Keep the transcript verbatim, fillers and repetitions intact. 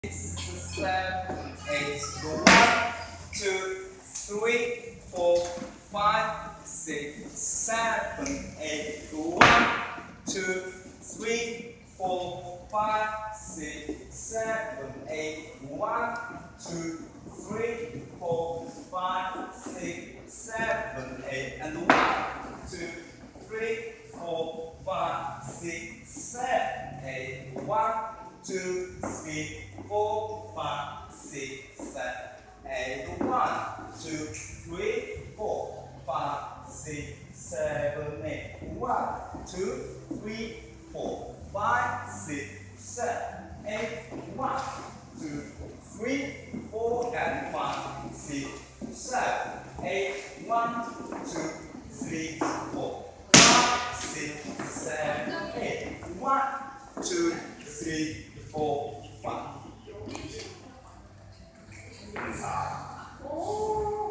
seven, eight. Go one, two, three, four, five, six, seven, eight. Go one, two, three, four, five, six, seven, eight. One, two, three, four, five, six, seven, eight. And one, two, three, four, five, six, seven, eight. One, two, three, four, five, six, seven, eight. One, two, three, four, five, six, seven, eight. One, two, three, four, five, six, seven, eight. One, two, three, four, and five, six, seven, eight. One, two, three, four, five, six, seven, eight. One, two, three, four, five. 오.